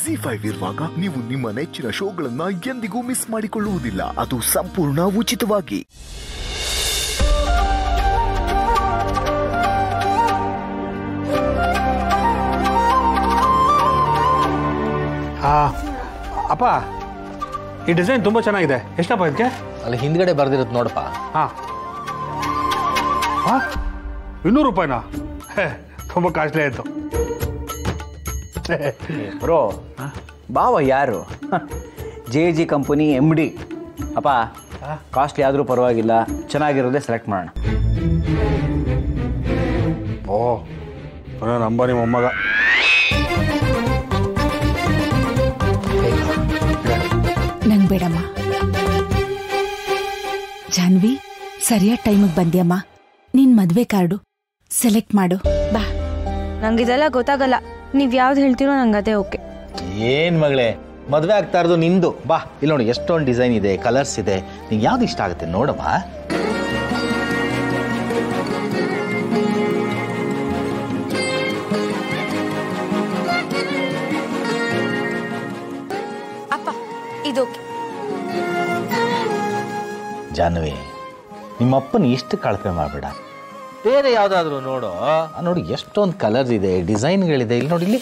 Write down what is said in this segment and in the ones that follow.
Zee5 ಇರುವಾಗ ನೀವು ನಿಮ್ಮ ನೆಚ್ಚಿನ ಶೋಗಳನ್ನ ಎಂದಿಗೂ ಮಿಸ್ ಮಾಡಿಕೊಳ್ಳುವುದಿಲ್ಲ. ಅದು ಸಂಪೂರ್ಣ ಉಚಿತವಾಗಿ. ಅಪ್ಪ, ಈ ಡಿಸೈನ್ ತುಂಬಾ ಚೆನ್ನಾಗಿದೆ. ಎಷ್ಟಪ್ಪ ಇದಕ್ಕೆ? ಅಲ್ಲಿ ಹಿಂದ್ಗಡೆ ಬರ್ದಿರುತ್ತೆ ನೋಡಪ್ಪ. ಹಾ, 200 ರೂಪಾಯಿನಾ? ತುಂಬ ಕಾಸ್ಟ್ಲಿ ಆಯಿತು. ಬ್ರೋ, ಬಾವ ಯಾರು? J company MD. ಅಪ್ಪ, ಕಾಸ್ಟ್ಲಿ ಆದರೂ ಪರವಾಗಿಲ್ಲ, ಚೆನ್ನಾಗಿರೋದೇ ಸೆಲೆಕ್ಟ್ ಮಾಡೋಣ. ಓ, ನಂಬ ನಿಮ್ಮ ಮೊಮ್ಮಗ. ನಂಗೆ ಬೇಡಮ್ಮ. ಜಾನ್ವಿ, ಸರಿಯಾದ ಟೈಮಿಗೆ ಬಂದ್ಯಮ್ಮ. ನಿನ್ ಮದ್ವೆ ಕಾರ್ಡು ಸೆಲೆಕ್ಟ್ ಮಾಡು ಬಾ. ನಂಗಿದೆಲ್ಲ ಗೊತ್ತಾಗಲ್ಲ. ನೀವ್ ಯಾವ್ದು ಹೇಳ್ತೀರೋ ನಂಗೆ ಅದೇ ಓಕೆ. ಏನ್ ಮಗಳೇ, ಮದುವೆ ಆಗ್ತಾ ಇರೋದು ನಿಂದು. ಬಾ, ಇಲ್ಲಿ ನೋಡಿ ಎಷ್ಟೊಂದು ಡಿಸೈನ್ ಇದೆ, ಕಲರ್ಸ್ ಇದೆ. ನಿಂಗೆ ಯಾವ್ದು ಇಷ್ಟ ಆಗುತ್ತೆ ನೋಡಮ್ಮ. ಅಪ್ಪ, ಇದು ಜಾನ್ವಿ, ನಿಮ್ಮಪ್ಪನ ಇಷ್ಟು ಕಳಪೆ ಮಾಡಬೇಡ. ಬೇರೆ ಯಾವ್ದಾದ್ರು ನೋಡು. ನೋಡಿ ಎಷ್ಟೊಂದು ಕಲರ್ಸ್ ಇದೆ, ಡಿಸೈನ್ಗಳಿದೆ. ಇಲ್ಲಿ ನೋಡಿ, ಇಲ್ಲಿ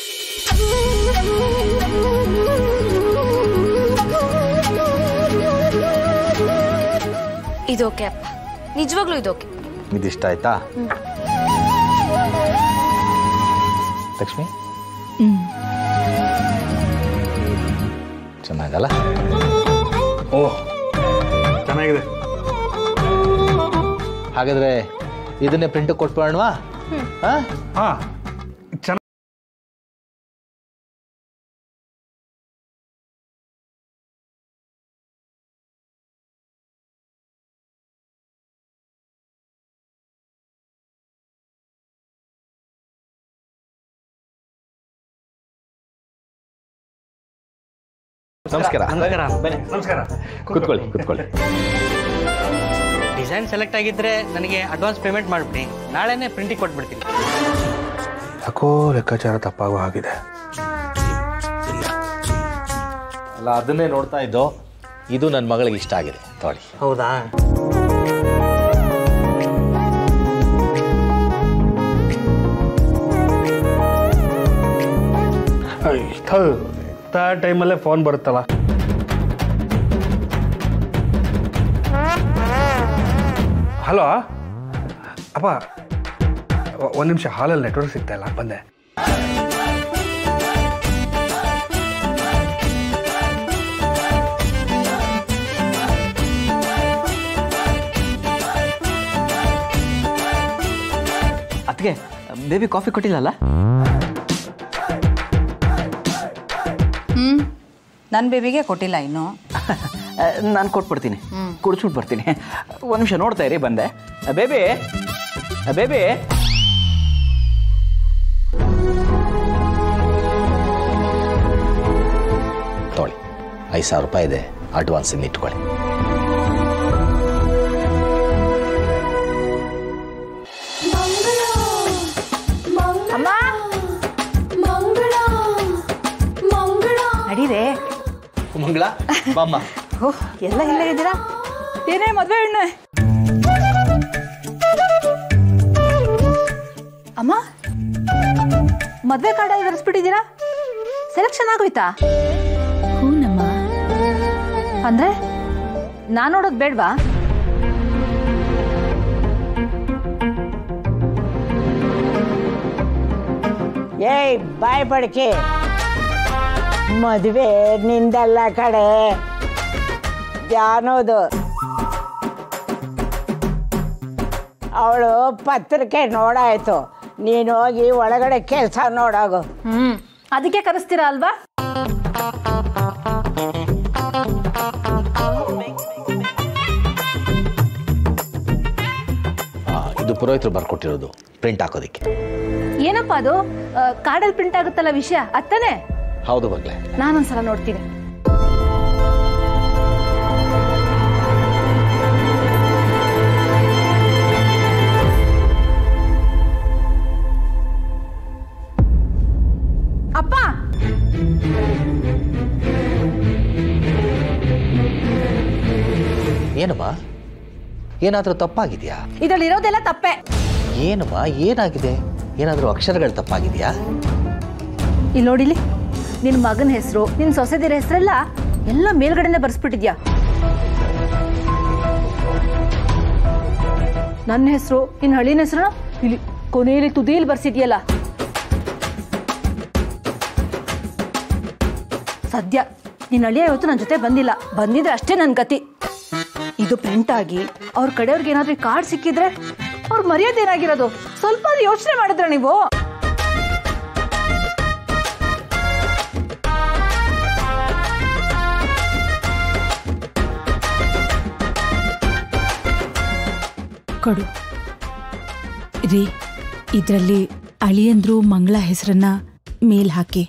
ಇದೋಕೆ ಅಪ್ಪ, ನಿಜವಾಗ್ಲೂ ಇದೋಕೆ. ಇದಿಷ್ಟ ಆಯ್ತಾ ಲಕ್ಷ್ಮಿ? ಚೆನ್ನಾಗಲ್ಲ? ಓಹ್, ಚೆನ್ನಾಗಿದೆ. ಹಾಗಾದ್ರೆ ಇದನ್ನೇ ಪ್ರಿಂಟ್ ಕೊಟ್ಬಿಡೋಣವಾ? ಹಾ, ನಮಸ್ಕಾರ. ನಮಸ್ಕಾರ. ಕೂತ್ಕೊಳ್ಳಿ, ಕೂತ್ಕೊಳ್ಳಿ. ಡಿಸೈನ್ ಸೆಲೆಕ್ಟ್ ಆಗಿದ್ರೆ ನನಗೆ ಅಡ್ವಾನ್ಸ್ ಪೇಮೆಂಟ್ ಮಾಡಿಬಿಡಿ. ನಾಳೆನೇ ಪ್ರಿಂಟಿಂಗ್ ಕೊಟ್ಬಿಡ್ತೀನಿ. ಯಾಕೋ ಲೆಕ್ಕಾಚಾರ ತಪ್ಪಾಗೋ ಆಗಿದೆ. ಅಲ್ಲ, ಅದನ್ನೇ ನೋಡ್ತಾ ಇದ್ದೋ. ಇದು ನನ್ನ ಮಗಳಿಗೆ ಇಷ್ಟ ಆಗಿದೆ, ತೊಗೊಳ್ಳಿ. ಹೌದಾ? ಟೈಮಲ್ಲೇ ಫೋನ್ ಬರುತ್ತಲ್ಲ. ಹಲೋ ಅಪ್ಪ, ಒಂದು ನಿಮಿಷ, ಹಾಲಲ್ಲಿ ನೆಟ್ವರ್ಕ್ ಸಿಗ್ತಾ ಇಲ್ಲ, ಬಂದೆ. ಅದಕ್ಕೆ ಬೇಬಿ ಕಾಫಿ ಕೊಟ್ಟಿಲ್ಲಲ್ಲ? ನನ್ನ ಬೇಬಿಗೆ ಕೊಟ್ಟಿಲ್ಲ ಇನ್ನು. ನಾನು ಕೊಟ್ಬಿಡ್ತೀನಿ, ಕುಡಿಸ್ಬಿಟ್ಟು ಬರ್ತೀನಿ. ಒಂದು ನಿಮಿಷ ನೋಡ್ತಾ ಇರಿ, ಬಂದೆ. Baby, baby. ತೊಗೊಳ್ಳಿ, 5,000 ರೂಪಾಯಿ ಇದೆ, ಅಡ್ವಾನ್ಸ್ ಇನ್ನು ಇಟ್ಕೊಳ್ಳಿ. ನಡೀರೆ ಮಂಗಳ, ಬಾಮ್ಮ. ಓಹ್, ಎಲ್ಲ ಇಲ್ಲೇ ಇದ್ದೀರಾ? ಏನೇ ಮದ್ವೆ ಹೆಣ್ಣೆ? ಅಮ್ಮ, ಮದ್ವೆ ಕಾರ್ಡ್ ಬರೆಸ್ಬಿಟ್ಟಿದ್ದೀರಾ? ಸೆಲೆಕ್ಷನ್ ಆಗೋಯ್ತಾ? ಹೂನಮ್ಮ. ಅಂದ್ರೆ ನಾನು ನೋಡೋದು ಬೇಡ್ವಾ? ಏಯ್ ಬಾಯ್ ಬಡ್ಕೆ, ಮದುವೆ ನಿಂದಲ್ಲ ಕಡೆ, ಜಾನೋದು. ಅವಳು ಪತ್ರಿಕೆ ನೋಡಾಯ್ತು, ನೀನು ಹೋಗಿ ಒಳಗಡೆ ಕೆಲಸ ನೋಡೋಗು. ಅದಕ್ಕೆ ಕರೆಸ್ತೀರಾ ಅಲ್ವಾ? ಇದು ಪುರೋಹಿತರು ಬರ್ಕೊಟ್ಟಿರೋದು, ಪ್ರಿಂಟ್ ಹಾಕೋದಿಕ್ಕೆ. ಏನಪ್ಪಾ ಅದು? ಕಾರ್ಡಲ್ಲಿ ಪ್ರಿಂಟ್ ಆಗುತ್ತಲ್ಲ ವಿಷಯ, ಅತ್ತನೇ? ಹೌದು ಮಗಳೇ. ನಾನೊಂದ್ಸಲ ನೋಡ್ತೀನಿ. ಅಪ್ಪ, ಏನಮ್ಮ ಏನಾದರೂ ತಪ್ಪಾಗಿದೆಯಾ? ಇದ್ರಲ್ಲಿ ಇರೋದೆಲ್ಲ ತಪ್ಪೆ. ಏನಮ್ಮ ಏನಾಗಿದೆ? ಏನಾದರೂ ಅಕ್ಷರಗಳು ತಪ್ಪಾಗಿದೆಯಾ? ಇಲ್ಲಿ ನೋಡಿಲಿ, ನಿನ್ನ ಮಗನ ಹೆಸರು, ನಿನ್ನ ಸೊಸೆದಿರ ಹೆಸರೆಲ್ಲ ಎಲ್ಲ ಮೇಲ್ಗಡೆನೆ ಬರ್ಸ್ಬಿಟ್ಟಿದ್ಯಾ. ನನ್ನ ಹೆಸರು, ನಿನ್ನ ಹಳ್ಳಿನ ಹೆಸರು ಇಲ್ಲಿ ಕೊನೆಯಲ್ಲಿ ತುದಿಯಲ್ಲಿ ಬರ್ಸಿದ್ಯಲ್ಲ. ಸದ್ಯ ನಿನ್ನ ಹಳ್ಳಿಯ ಇವತ್ತು ನನ್ನ ಜೊತೆ ಬಂದಿದ್ರೆ ಅಷ್ಟೇ ನನ್ನ ಗತಿ. ಇದು ಪ್ರಿಂಟ್ ಆಗಿ ಅವ್ರ ಕಡೆಯವ್ರಿಗೆ ಏನಾದ್ರೂ ಕಾರ್ಡ್ ಸಿಕ್ಕಿದ್ರೆ ಅವ್ರ ಮರ್ಯಾದೆ ಏನಾಗಿರೋದು? ಸ್ವಲ್ಪ ಯೋಚನೆ ಮಾಡಿದ್ರ ನೀವು? ಕೊಡು ರೀ, ಇದರಲ್ಲಿ ಅಳಿಯಂದ್ರು ಮಂಗಳ ಹೆಸರನ್ನ ಮೇಲ್ ಹಾಕಿ.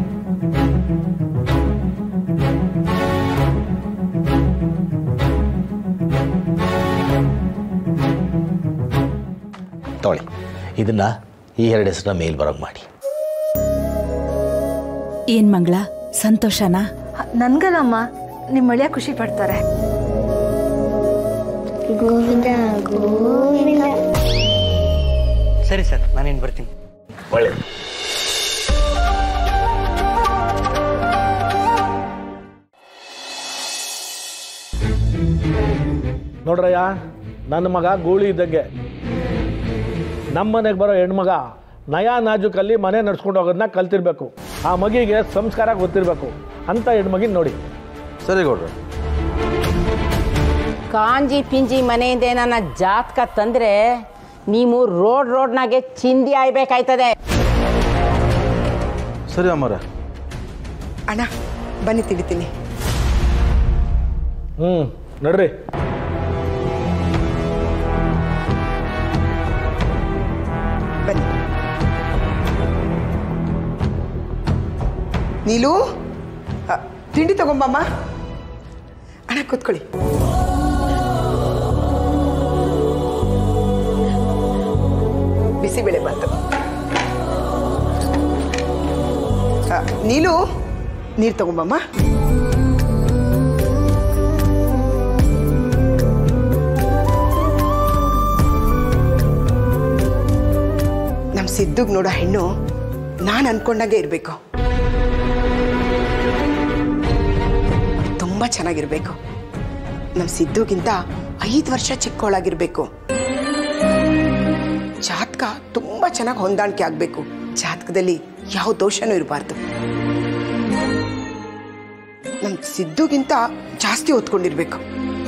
ತೊಳಿ, ಇದನ್ನ ಈ 2 ಹೆಸರನ್ನ ಮೇಲ್ ಬರೋಂಗ್ ಮಾಡಿ. ಏನ್ ಮಂಗಳ, ಸಂತೋಷನಾ? ನನ್ಗಲ್ಲಮ್ಮ, ನಿಮ್ಮ ಅಳಿಯ ಖುಷಿ ಪಡ್ತಾರೆ. ಗೋವಿಂದ ಗೋವಿಂದ. ಸರಿ ಸರ್, ನಾನೇನು ಬರ್ತೀನಿ. ಒಳ್ಳೆಯದು. ನೋಡ್ರಯ್ಯ, ನನ್ನ ಮಗ ಗೂಳಿ ಇದ್ದಂಗೆ. ನಮ್ಮ ಮನೆಗೆ ಬರೋ ಹೆಣ್ಮಗ ನಯಾ ನಾಜುಕಲ್ಲಿ ಮನೆ ನಡ್ಸ್ಕೊಂಡು ಹೋಗೋದನ್ನ ಕಲ್ತಿರ್ಬೇಕು. ಆ ಮಗಿಗೆ ಸಂಸ್ಕಾರ ಗೊತ್ತಿರಬೇಕು ಅಂತ ಹೆಣ್ಮಗಿನ ನೋಡಿ. ಸರಿ ಗೌಡ್ರು. ಕಾಂಜಿ ಪಿಂಜಿ ಮನೆಯಿಂದ ನನ್ನ ಜಾತಕ ತಂದ್ರೆ ನೀವು ರೋಡ್ನಾಗೆ ಚಿಂದಿ ಆಯ್ಬೇಕಾಯ್ತದೆ. ಸರಿ ಅಮ್ಮರ. ಅಣ್ಣ ಬನ್ನಿ ತಿಳಿತೀನಿ. ನಡ್ರಿ. ಬನ್ನಿ. ನೀಲು, ತಿಂಡಿ ತಗೊಂಬಮ್ಮ. ಅಣ್ಣ ಕೂತ್ಕೊಳ್ಳಿ. ಬಿಸಿಬೇಳೆ ಬಾತು. ನೀಲು, ನೀರು ತಗೊಂಬಮ್ಮ. ನಮ್ಮ ಸಿದ್ದುಗ್ ನೋಡೋ ಹೆಣ್ಣು ನಾನು ಅನ್ಕೊಂಡಾಗೆ ಇರಬೇಕು. ತುಂಬ ಚೆನ್ನಾಗಿರ್ಬೇಕು. ನಮ್ಮ ಸಿದ್ದುಗಿಂತ 5 ವರ್ಷ ಚಿಕ್ಕವಳಾಗಿರ್ಬೇಕು. ಜಾತಕ ತುಂಬ ಚೆನ್ನಾಗಿ ಹೊಂದಾಣಿಕೆ ಆಗಬೇಕು. ಜಾತಕದಲ್ಲಿ ಯಾವ ದೋಷನೂ ಇರಬಾರ್ದು. ನಮ್ಮ ಸಿದ್ದುಗಿಂತ ಜಾಸ್ತಿ ಓದ್ಕೊಂಡಿರ್ಬೇಕು.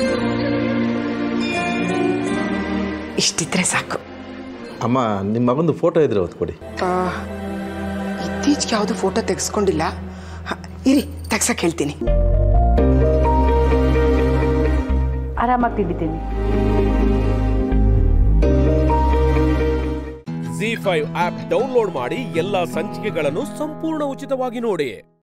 ಇಷ್ಟಿದ್ರೆ ಸಾಕು. ಅಮ್ಮ, ನಿಮ್ಮ ಮಗಂದು ಫೋಟೋ ಇದ್ರೆ ಓದ್ಕೊಡಿ. ಇತ್ತೀಚೆಗೆ ಯಾವುದು ಫೋಟೋ ತೆಗೆಸ್ಕೊಂಡಿಲ್ಲ. ಇರಿ, ತೆಗ್ಸಕ್ಕೆ ಹೇಳ್ತೀನಿ. ಆರಾಮಾಗಿ ತಿಂಡಿದ್ದೀನಿ. Zee 5 ಆಪ್ ಡೌನ್ಲೋಡ್ ಮಾಡಿ ಎಲ್ಲಾ ಸಂಚಿಕೆಗಳನ್ನು ಸಂಪೂರ್ಣ ಉಚಿತವಾಗಿ ನೋಡಿ.